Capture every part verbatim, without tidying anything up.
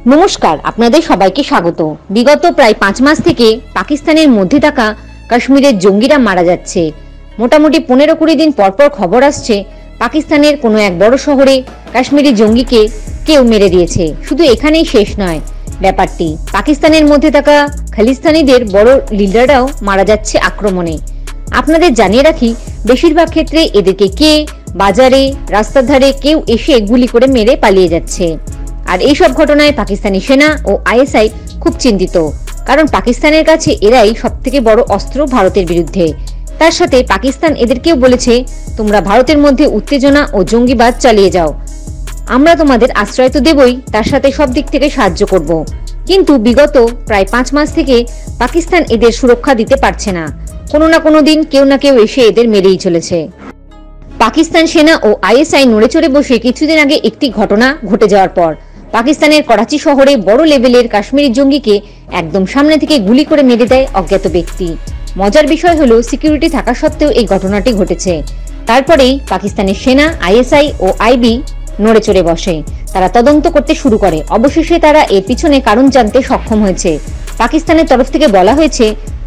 নমস্কার, আপনাদের সবাইকে স্বাগত। বিগত প্রায় পাঁচ মাস থেকে পাকিস্তানের মধ্যে থাকা কাশ্মীরের জঙ্গিরা মারা যাচ্ছে। মোটামুটি পনেরো কুড়ি দিন পরপর খবর আসছে পাকিস্তানের কোনো এক বড় শহরে কাশ্মীরি জঙ্গিকে কেউ মেরে দিয়েছে। শুধু এখানেই শেষ নয় ব্যাপারটি, পাকিস্তানের মধ্যে থাকা খালিস্তানিদের বড় লিডাররাও মারা যাচ্ছে আক্রমণে। আপনাদের জানিয়ে রাখি, বেশিরভাগ ক্ষেত্রে এদেরকে কে বাজারে রাস্তার ধারে কেউ এসে গুলি করে মেরে পালিয়ে যাচ্ছে। আর এইসব ঘটনায় পাকিস্তানি সেনা ও আইএসআই খুব চিন্তিত, কারণ পাকিস্তানের কাছে এরাই সব থেকে বড় অস্ত্র ভারতের বিরুদ্ধে। তার সাথে পাকিস্তান এদেরকেও বলেছে, তোমরা ভারতের মধ্যে উত্তেজনা ও জঙ্গিবাদ চালিয়ে যাও, আমরা তোমাদের আশ্রয় তো দেবই, তার সাথে সব দিক থেকে সাহায্য করব। কিন্তু বিগত প্রায় পাঁচ মাস থেকে পাকিস্তান এদের সুরক্ষা দিতে পারছে না। কোনো না কোনো দিন কেউ না কেউ এসে এদের মেরেই চলেছে। পাকিস্তান সেনা ও আইএসআই নড়ে চড়ে বসে কিছুদিন আগে একটি ঘটনা ঘটে যাওয়ার পর পাকিস্তানের করাচি শহরে বড় লেভেলের কাশ্মীরি জঙ্গিকে একদম সামনে থেকে গুলি করে মেরে দেয় অজ্ঞাত ব্যক্তি। মজার বিষয় হলো, সিকিউরিটি থাকা সত্ত্বেও এই ঘটনাটি ঘটেছে। তারপরেই পাকিস্তানের সেনা, আইএসআই ও আইবি নড়ে চড়ে বসে। তারা তদন্ত করতে শুরু করে। অবশেষে তারা এর পিছনে কারণ জানতে সক্ষম হয়েছে। পাকিস্তানের তরফ থেকে বলা হয়েছে,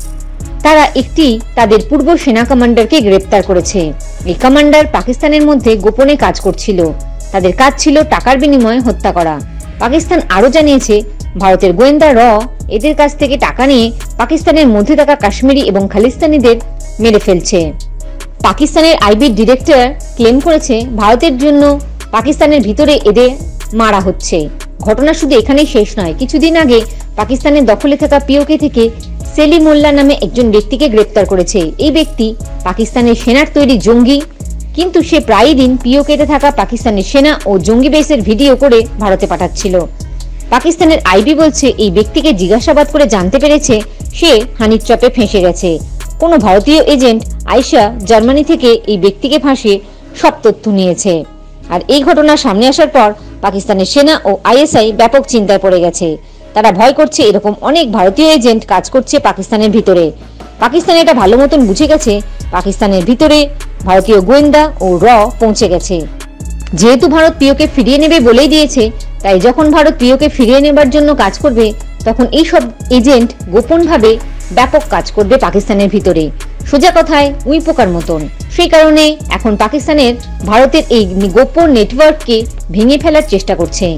তারা একটি তাদের পূর্ব সেনা কমান্ডারকে গ্রেপ্তার করেছে। এই কমান্ডার পাকিস্তানের মধ্যে গোপনে কাজ করছিল। তাদের কাজ ছিল টাকার বিনিময়ে হত্যা করা। পাকিস্তান আরও জানিয়েছে, ভারতের গোয়েন্দা র এদের কাছ থেকে টাকা নিয়ে পাকিস্তানের মধ্যে থাকা কাশ্মীরি এবং খালিস্তানিদের মেরে ফেলছে। পাকিস্তানের আইবির ডিরেক্টর ক্লেম করেছে, ভারতের জন্য পাকিস্তানের ভিতরে এদের মারা হচ্ছে। ঘটনা শুধু এখানেই শেষ নয়। কিছুদিন আগে পাকিস্তানের দখলে থাকা পিওকে থেকে সেলিম মোল্লা নামে একজন ব্যক্তিকে গ্রেপ্তার করেছে। এই ব্যক্তি পাকিস্তানের সেনার তৈরি জঙ্গি, কিন্তু সে প্রায় দিন পিওকেতে থাকা পাকিস্তানের সেনা ও জঙ্গি বেসের ভিডিও করে ভারতে পাঠাচ্ছিল। পাকিস্তানের আইবি বলছে, এই ব্যক্তিকে জিজ্ঞাসাবাদ করে জানতে পেরেছে সে হানির চাপে ফেঁসে গেছে। কোনো ভারতীয় এজেন্ট আয়শা জার্মানি থেকে এই ব্যক্তিকে ফাঁসিয়ে সব তথ্য নিয়েছে। আর এই ঘটনা সামনে আসার পর পাকিস্তানের সেনা ও আইএসআই ব্যাপক চিন্তায় পড়ে গেছে। তারা ভয় করছে এরকম অনেক ভারতীয় এজেন্ট কাজ করছে পাকিস্তানের ভিতরে। পাকিস্তান এটা ভালো মতন বুঝে গেছে, পাকিস্তানের ভিতরে ভারতীয় গোয়েন্দা ও র পৌঁছে গেছে। যেহেতু ভারত পিওকে ফিরিয়ে নেবে বলেই দিয়েছে, তাই যখন ভারত পিওকে ফিরিয়ে নেবার জন্য কাজ করবে, তখন এই সব এজেন্ট গোপনভাবে ব্যাপক কাজ করবে পাকিস্তানের ভিতরে। সোজা কথায় উই পোকার মতন। সেই কারণে এখন পাকিস্তানের ভারতের এই গোপন নেটওয়ার্ককে ভেঙে ফেলার চেষ্টা করছে।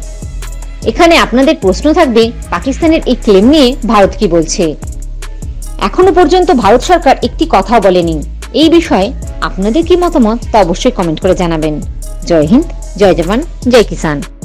এখানে আপনাদের প্রশ্ন থাকবে, পাকিস্তানের এই ক্লেম নিয়ে ভারত কি বলছে? এখনো পর্যন্ত ভারত সরকার একটি কথাও বলেনি। এই বিষয়ে আপনাদের কি মতামত তা অবশ্যই কমেন্ট করে জানাবেন। জয় হিন্দ, জয় জওয়ান, জয় কিষান।